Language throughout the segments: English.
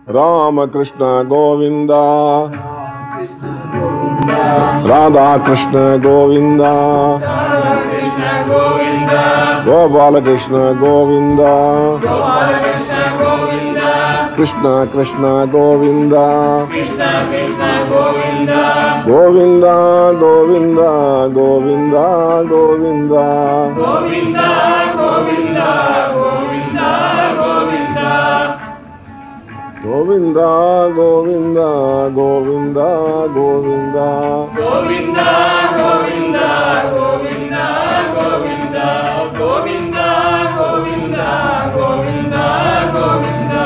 Rama Krishna Govinda, Radha Krishna Govinda, Gopala Krishna Govinda, Krishna Krishna Govinda, Govinda Govinda Govinda Govinda, Govinda Govinda Govinda Govinda, Govinda, Govinda, Govinda, Govinda, Govinda, Govinda, Govinda, Govinda.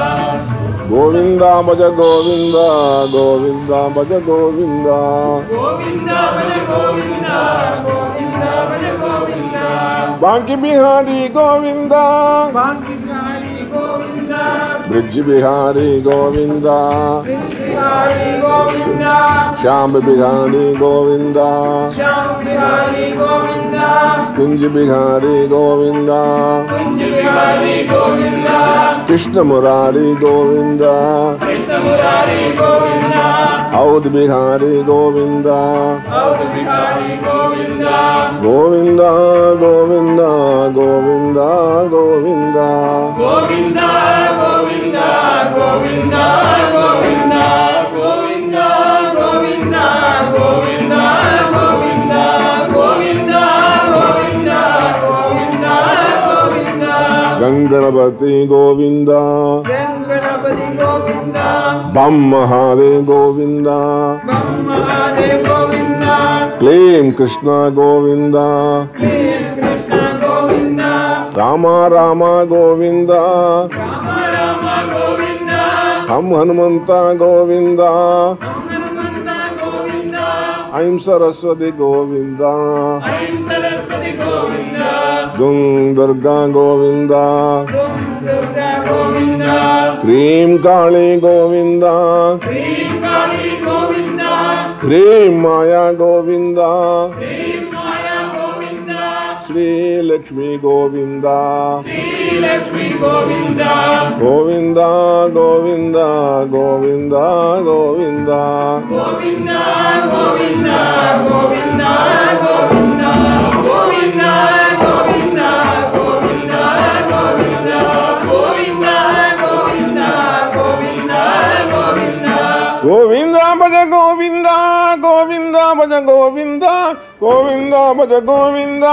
Govinda Bhaja Govinda, Govinda Bhaja Govinda, Govinda, Bhaja Govinda, Govinda, Bhaja Govinda. Banki Bihari Govinda, Banki Bihari Govinda, Brij Bihari Govinda, Brij Bihari Govinda, Shyam Bihari Govinda, Shyam Bihari Govinda, Kunj Bihari Govinda, Kunj Bihari Govinda, Krishna Murari Govinda, Krishna Murari Govinda, Aud Bihari Govinda, Aud Bihari Govinda, Govinda Govinda Govinda Govinda, Govinda, Govinda, Govinda, Govinda, Govinda, Govinda, Govinda, Govinda, Govinda, Govinda, Govinda, Govinda. Ganganapati Govinda, Ganganapati Govinda, Bam Mahadev Govinda, Bam Mahadev Govinda, Claim Krishna Govinda, Krishna Krishna Govinda, Rama Rama Govinda, Rama Rama Govinda, Ham Hanumanta Govinda, Hammanumanta Govinda, I'm Saraswati Govinda, Aim Saraswati Govinda, Dung Durga Govinda, Om Durga Govinda, Cream Kali Govinda, Sri Kali Govinda, Cream Maya Govinda, Sri Maya Govinda, Sri Lakshmi Govinda, Sri Lakshmi Govinda, Govinda Govinda Govinda Govinda, Govinda, Govinda, Govinda, Govinda, Govinda, Govinda, Govinda, Govinda, Govinda, Govinda, Govinda, Govinda. Govinda Bhaja Govinda, Govinda Bhaja Govinda, Govinda Bhaja Govinda,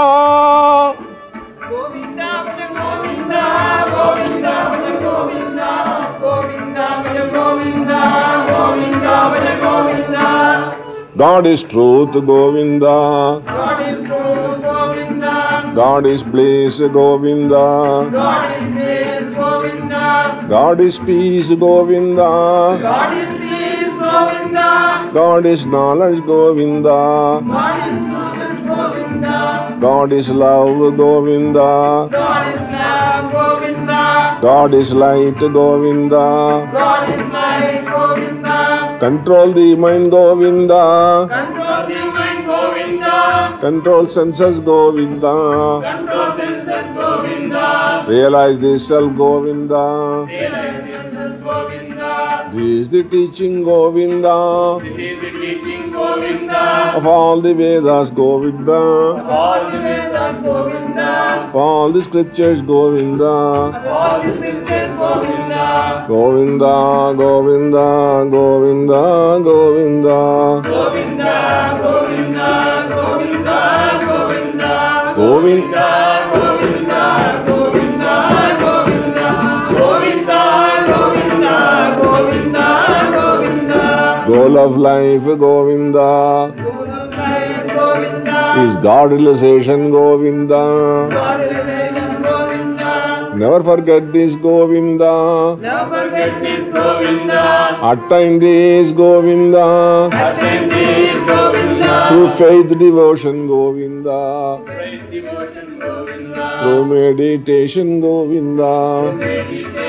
Govinda, Govinda, Govinda, Govinda, Govinda, Govinda, Govinda, Govinda. God is truth Govinda, God is true, Govinda. God is bliss Govinda, God is peace, Govinda. God is peace Govinda, God is peace, Govinda. God is knowledge Govinda, God is knowledge, Govinda. God is love Govinda, God is love, Govinda. God is light Govinda, God is light, Govinda. control the mind Govinda, Control the mind, Govinda. control senses Govinda, Control senses, Govinda. realize the self Govinda, Realize yourself, Govinda. this is the teaching Govinda, This is the teaching, Govinda. of all the Vedas Govinda, Of all the Vedas, Govinda. of all the scriptures Govinda, Of all the scriptures, Govinda. Govinda Govinda Govinda Govinda, Govinda, Govinda, Govinda, Govinda, Govinda, Govinda, Govinda, Govinda, Govinda, Govinda, Govinda, Govinda. goal of life Govinda, Govinda, is God realization Govinda, God revelation, Govinda. never forget this Govinda, Never forget this, Govinda. attain this Govinda, Attend this, Govinda. through faith devotion Govinda, Praise devotion, Govinda. through meditation Govinda, Meditation,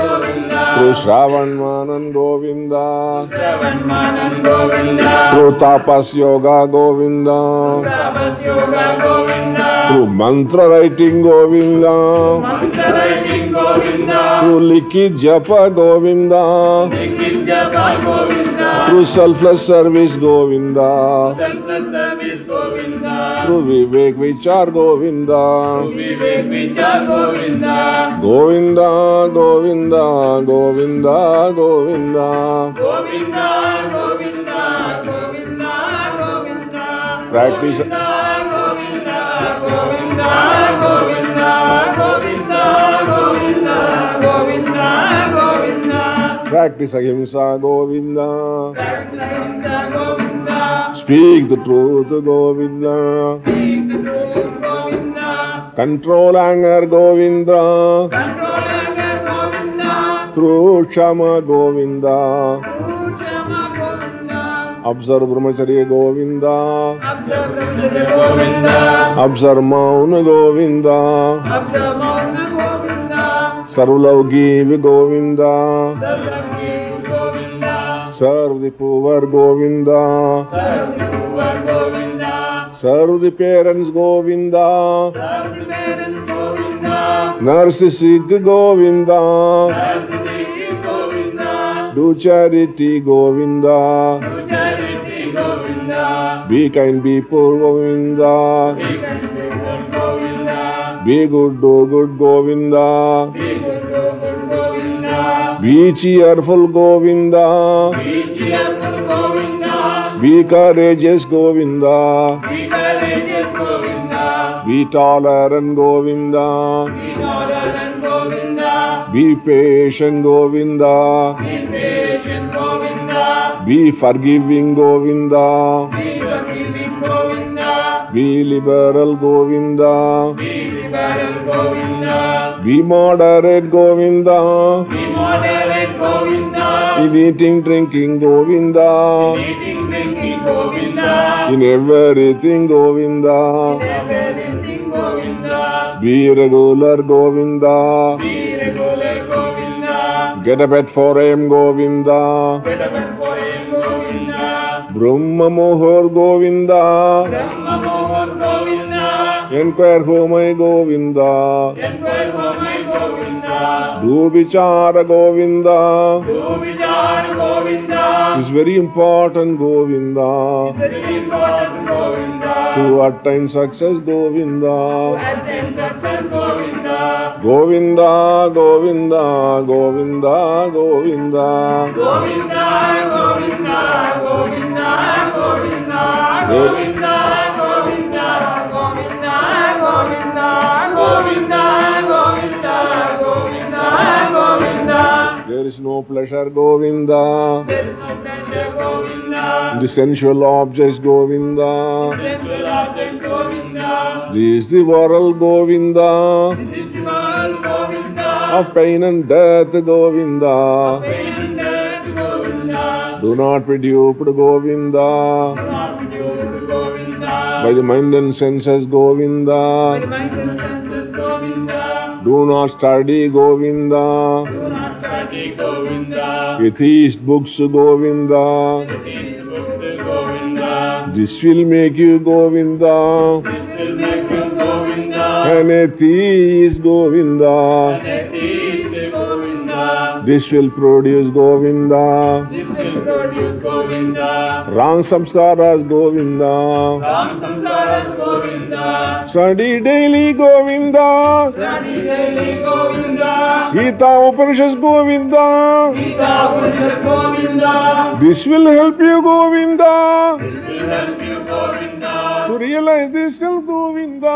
Govinda. Through Shravan Manan Govinda. Shravan Manan Govinda. Through Tapas Yoga Govinda. Tapas Yoga Govinda. Through Mantra Writing Govinda. Mantra Writing Govinda. Through Likit Japa Govinda. Likit Japa Govinda. Through selfless service Govinda. Selfless service Govinda. Through Vivek Vichar Govinda. Vivek Vichar Govinda. Govinda, Govinda, Govinda, Govinda. Govinda, Govinda, Govinda, Govinda. Practice. Govinda, Govinda, Govinda, Govinda, Govinda, Govinda, Govinda, Govinda. Practice Ahimsa Govinda. Practice Ahimsa Govinda. Speak the truth Govinda. Speak the truth Govinda. Control anger Govinda. Control anger Govinda. Through Shama Govinda. Through Shama Govinda. Observe Brahmacharya Govinda. Observe Brahmacharya Govinda. Observe Mauna Govinda. Observe Mauna Govinda. Sarvlove give Govinda. Sarvangi Govinda. Serve the poor Govinda. Serve the poor Govinda. Serve the parents Govinda. Serve the parents Govinda. Nurse sick Govinda. Serve the sick Govinda. Do charity Govinda. Do charity Govinda. Be kind people Govinda. Be kind people Govinda. Be good do good Govinda. Be good Govinda. Be cheerful Govinda. Be cheerful Govinda. Be courageous Govinda. Be courageous Govinda. Be tolerant Govinda. Be tolerant Govinda. Be patient Govinda. Be patient Govinda. Be forgiving Govinda. Be forgiving Govinda. Be liberal Govinda. Be liberal Govinda. Be moderate Govinda. Be moderate Govinda. In eating, drinking Govinda. Eating, drinking Govinda. In everything Govinda. Everything Govinda. Be regular Govinda. Be regular Govinda. Get up at 4 a.m. Govinda. Get up and for him Govinda. Brahma Mohor Govinda. Brahma Mohan Govinda. Enquire who my Govinda. Enquire for my Govinda. Do Vichara Govinda. Do Vichar Govinda. Is very important Govinda. Very important Govinda. To attain success Govinda. Attain success Govinda. Govinda, Govinda, Govinda, Govinda. Govinda, Govinda, Govinda, Govinda, Govinda, Govinda, Govinda, Govinda, Govinda, Govinda, Govinda, Govinda. There is no pleasure Govinda. There is no pleasure Govinda. The sensual objects Govinda. Sensual object Govinda. This is the world Govinda. This is the world Govinda. Of pain and death Govinda. Pain and death Govinda. Do not be duped Govinda. Not due Govinda. By the mind and senses Govinda. By mind and senses Govinda. Do not study Govinda. Do not study Govinda. Atheist books Govinda. These books Govinda. This will make you Govinda. This will make you Govinda. An atheist Govinda. An atheist Govinda. This will produce Govinda. This will produce Govinda. Wrong samskaras Govinda. Ram Samsaras Govinda. Study daily Govinda. Study daily Govinda. Gita Upanishad Govinda. Gita Upanishad Govinda. This will help you Govinda. This will help you Govinda. To realize this self Govinda.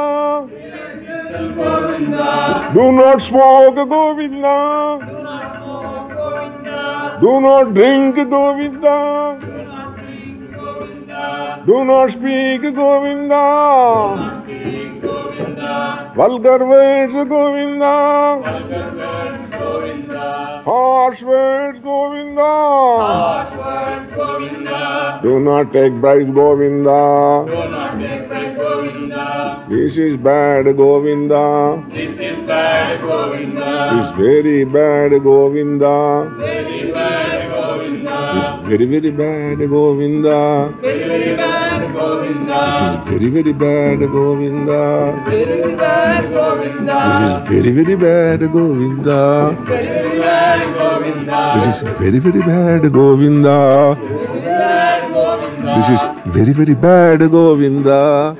Govinda. Do not smoke Govinda. Do not smoke Govinda. Do not drink Govinda. Do not drink Govinda. Do not speak Govinda. Speak Govinda. Vulgar words Govinda. Vulgar words Govinda. Harsh words Govinda. Harsh words Govinda. Do not take bribes Govinda. Do not take back Govinda. This is bad Govinda. This is bad Govinda. Is very bad Govinda. Very bad Govinda. Is very, very bad Govinda. Very bad Govinda. This is very, very bad Govinda. Very bad Govinda. This is very, very bad Govinda. Very bad Govinda. This is very, very bad Govinda. Bad Govinda. This is very, very bad Govinda.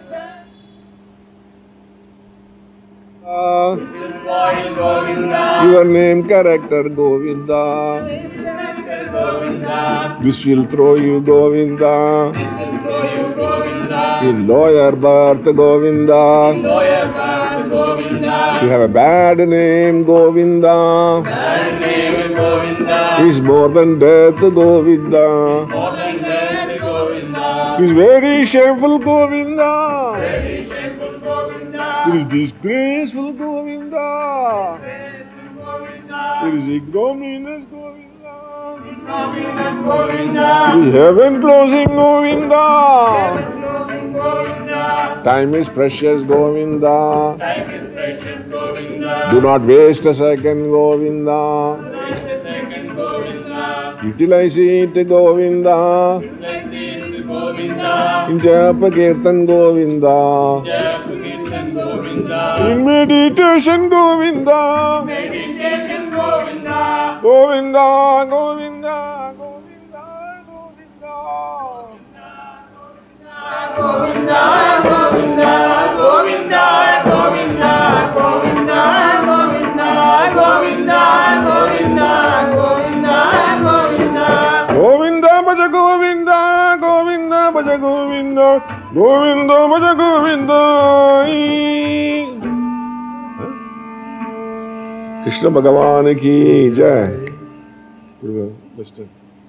Spoil Govinda. Your name character Govinda. Govinda. This will throw you Govinda. This is for you Govinda. In lower birth Govinda. Lawyer bad Govinda. You have a bad name Govinda. Bad name Govinda. Is more than death Govinda. More than dead Govinda. Is very shameful Govinda. Very shameful Govinda. It is disgraceful Govinda. Govinda. It is ignominious Govinda. Govinda. Govinda. It is heaven closing Govinda. Govinda. Time is precious Govinda. Time is precious Govinda. Do not waste a second Govinda. Wait a second Govinda. Utilize it Govinda. Like this Govinda. In Japa Kirtan Govinda. Jap Kirtan Govinda. In meditation Govinda. Meditation Govinda. Govinda, Govinda, Govinda, Govinda. Govinda, Govinda, Govinda, Govinda, Govinda, Govinda, Govinda, Govinda, Govinda, Govinda. Govinda Bhaja Govinda, Govinda Bhaja Govinda, Govinda Bhaja Govinda. Krishna Bhagavan ki jai. Listen.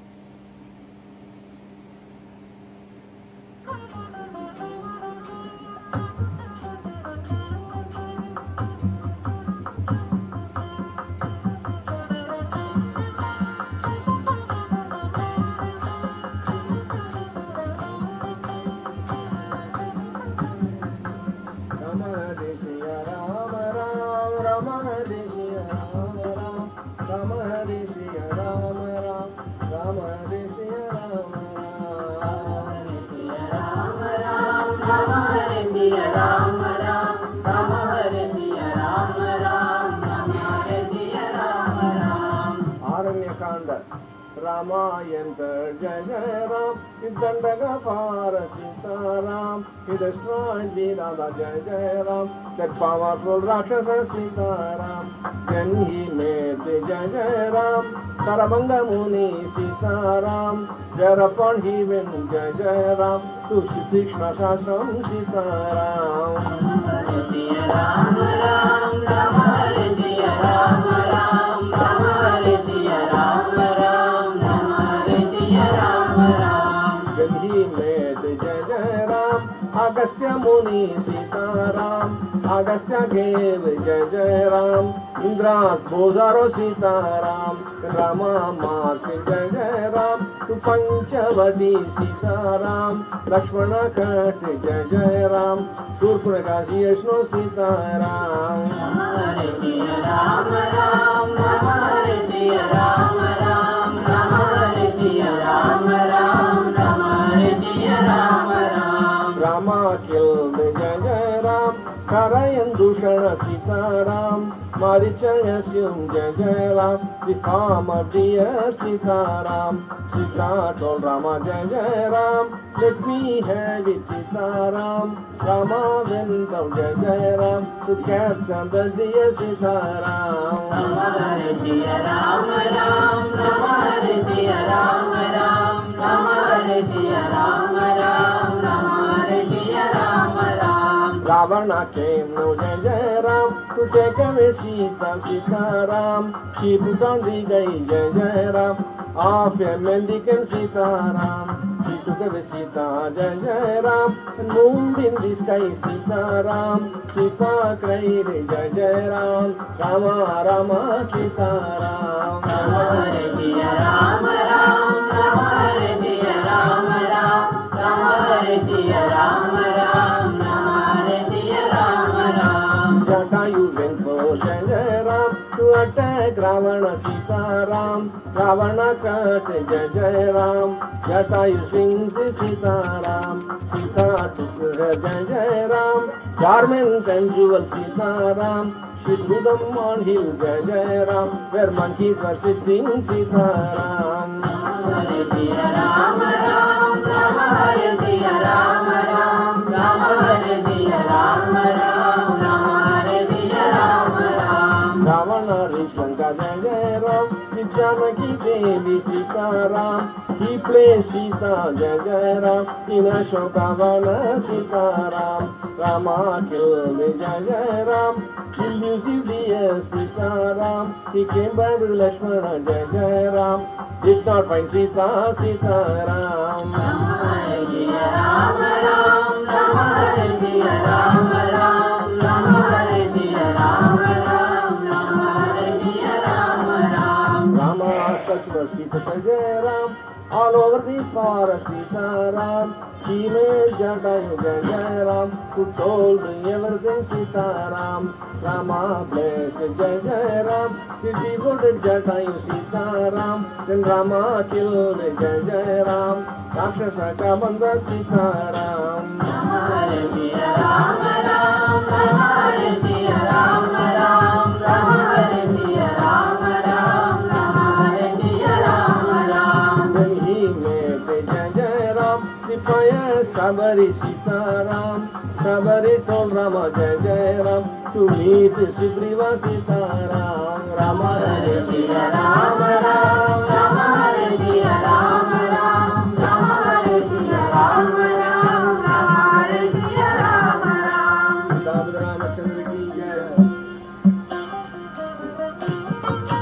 Ramayantar Jaya Ram, Dandagapara Sita Ram, he destroyed Virada Jaya Ram, that powerful Rakshasa Sita Ram. Then he made the Jaya Ram, Sarabanga Muni Sita Ram, thereupon he went Jaya Ram to Shri Krishna Shastram Sita Ram. Ram Ram, Ram Hare Jaya Ram Ram, Ram Hare Jaya Ram Ram, Ram Hare Jaya Ram Ram. When he made Jaya Ram, Agastya Muni Sita Ram, Agastya gave Jaya Ram, Indra's Bozaro Sita Ram, Rama marched Jaya Ram to Panchavati Sita Ram, Lakshmana cut Jaya Ram, Surpuragazi Yashno Sita Ram. Hare Jaya Ram Ram, Hare Jaya Ram Ram, Hare Jaya Ram Ram, Hare Jaya Ram Ram. Rama killed Jaya Ram, Karayan Dushana Sita Ram, Marichaya assumed Jaya Ram, the form of dear Sita Ram. Sita told Rama Jaya Ram, let me have it Sita Ram. Rama went down Jaya Ram to capture the dear Sita Ram. Hare Jaya Ram Ram, Hare Jaya Ram Ram, Hare Jaya Ram Ram, Hare Jaya Ram Ram. Ravana came now Jaya Ram to take away Sita Ram. She put on the Jaya Ram of a mendicant Sita Ram. She took away Sita Jaya Ram and moved in the sky Sita Ram. Sita cried Jaya Ram, Rama Rama Sita Ram. Hare Jaya Ram Ram, Hare Jaya Ram Ram, Hare Jaya Ram Ram, Hare Jaya Ram Ram. Jatayu went for Ravana Sitaram, Ravana cut Jai Jai Ram, Jatayu sings Sitaram, Sita took her Jai Jai Ram, garments and jewels Sitaram, she threw them on hill Jai Jai Ram, where monkeys were sitting Sitaram. Hare Jaya Ram Ram, Rama Hare Jaya Ram Ram, Rama Hare Jaya Ram Ram, Rama Hare Jaya Ram Ram. Ravana reached Lanka Jai Jai Ram, with Janaki Devi Sitaram, he plays Sita Jai Jai Ram, in Ashokavana Sitaram, Rama killed Jai Jai Ram, elusive dear Sitaram, he came back with Lakshmana Jai Jai Ram, did not find Sita Sitaram. Rama Hare Jaya Ram Ram, Rama Hare Jaya Ram Ram, Rama Hare Jaya Ram Ram, Rama Hare Jaya Ram Ram. Rama touched the Sita Jai Ram, all over the forest Sitaram, he made Jatayu Jai Jai Ram, who told me everything Sitaram. Rama blessed Jai Jai Ram, he devoted Jatayu Sitaram, then Rama killed Jai Jai Ram, Rakshasa Kabanda Sitaram. Rama Hare Jaya Ram Ram, Rama Hare Jaya Ram Ram, Rama Hare Jaya Ram Ram, Rama Hare Jaya Ram Ram. Then he made Jai Jai Ram, the pious Sabari Sitaram. Sabari told Rama Jai Jai Ram to meet Sugriva Sitaram. Rama Hare Jaya Ram Ram, Rama Hare Jaya Ram Ram, Rama Hare Jaya Ram Ram, Rama Hare Jaya Ram Ram. Sita Ramachandra ki Jai.